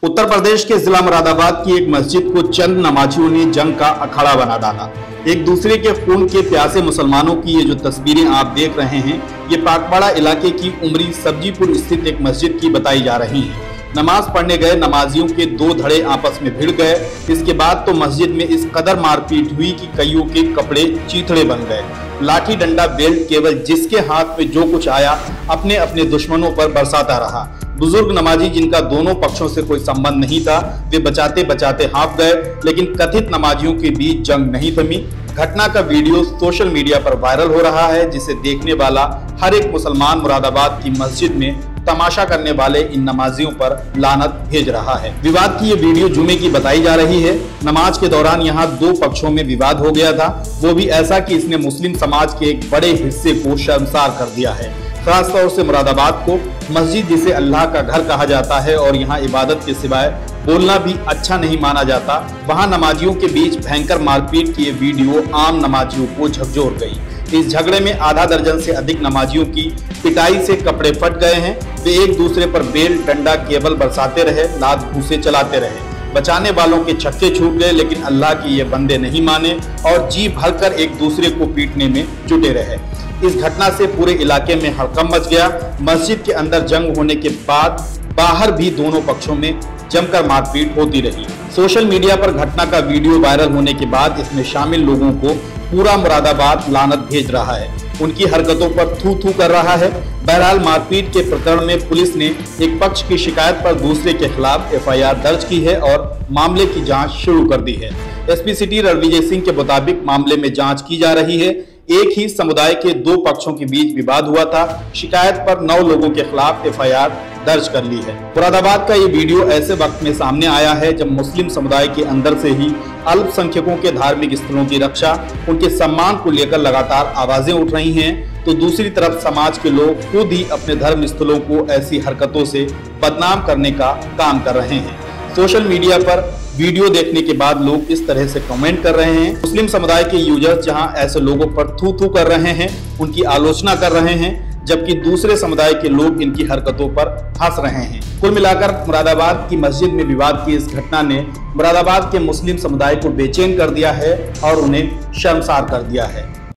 उत्तर प्रदेश के जिला मुरादाबाद की एक मस्जिद को चंद नमाजियों ने जंग का अखाड़ा बना डाला। एक दूसरे के खून के प्यासे मुसलमानों की ये जो तस्वीरें आप देख रहे हैं, ये पाकपाड़ा इलाके की उमरी सब्जीपुर स्थित एक मस्जिद की बताई जा रही है। नमाज पढ़ने गए नमाजियों के दो धड़े आपस में भिड़ गए। इसके बाद तो मस्जिद में इस कदर मारपीट हुई कि कईयों के कपड़े चीथड़े बन गए। लाठी डंडा बेल्ट केवल जिसके हाथ में जो कुछ आया अपने अपने दुश्मनों पर बरसाता रहा। बुजुर्ग नमाजी जिनका दोनों पक्षों से कोई संबंध नहीं था, वे बचाते बचाते हाँफ गए, लेकिन कथित नमाजियों के बीच जंग नहीं थमी। घटना का वीडियो सोशल मीडिया पर वायरल हो रहा है, जिसे देखने वाला हर एक मुसलमान मुरादाबाद की मस्जिद में तमाशा करने वाले इन नमाजियों पर लानत भेज रहा है। विवाद की ये वीडियो जुमे की बताई जा रही है। नमाज के दौरान यहाँ दो पक्षों में विवाद हो गया था, वो भी ऐसा कि इसने मुस्लिम समाज के एक बड़े हिस्से को शर्मसार कर दिया है। खास तौर से मुरादाबाद को मस्जिद जिसे अल्लाह का घर कहा जाता है और यहाँ इबादत के सिवाय बोलना भी अच्छा नहीं माना जाता, वहाँ नमाजियों के बीच भयंकर मारपीट की ये वीडियो आम नमाजियों को झकझोर गई। इस झगड़े में आधा दर्जन से अधिक नमाजियों की पिटाई से कपड़े फट गए हैं। वे एक दूसरे पर बेल डंडा केबल बरसाते रहे, लात घूंसे चलाते रहे। बचाने वालों के छक्के छूट गए, लेकिन अल्लाह के ये बंदे नहीं माने और जी भरकर एक दूसरे को पीटने में जुटे रहे। इस घटना से पूरे इलाके में हड़कंप मच गया। मस्जिद के अंदर जंग होने के बाद बाहर भी दोनों पक्षों में जमकर मारपीट होती रही। सोशल मीडिया पर घटना का वीडियो वायरल होने के बाद इसमें शामिल लोगों को पूरा मुरादाबाद लानत भेज रहा है, उनकी हरकतों पर थू थू कर रहा है। बहरहाल मारपीट के प्रकरण में पुलिस ने एक पक्ष की शिकायत पर दूसरे के खिलाफ एफआईआर दर्ज की है और मामले की जांच शुरू कर दी है। एसपी सिटी रणविजय सिंह के मुताबिक मामले में जांच की जा रही है। एक ही समुदाय के दो पक्षों के बीच विवाद हुआ था। शिकायत पर 9 लोगों के खिलाफ एफआईआर दर्ज कर ली है। मुरादाबाद का ये वीडियो ऐसे वक्त में सामने आया है जब मुस्लिम समुदाय के अंदर से ही अल्पसंख्यकों के धार्मिक स्थलों की रक्षा, उनके सम्मान को लेकर लगातार आवाजें उठ रही हैं, तो दूसरी तरफ समाज के लोग खुद ही अपने धर्म स्थलों को ऐसी हरकतों से बदनाम करने का काम कर रहे हैं। सोशल मीडिया पर वीडियो देखने के बाद लोग इस तरह से कमेंट कर रहे हैं। मुस्लिम समुदाय के यूजर्स जहां ऐसे लोगों पर थू थू कर रहे हैं, उनकी आलोचना कर रहे हैं, जबकि दूसरे समुदाय के लोग इनकी हरकतों पर हंस रहे हैं। कुल मिलाकर मुरादाबाद की मस्जिद में विवाद की इस घटना ने मुरादाबाद के मुस्लिम समुदाय को बेचैन कर दिया है और उन्हें शर्मसार कर दिया है।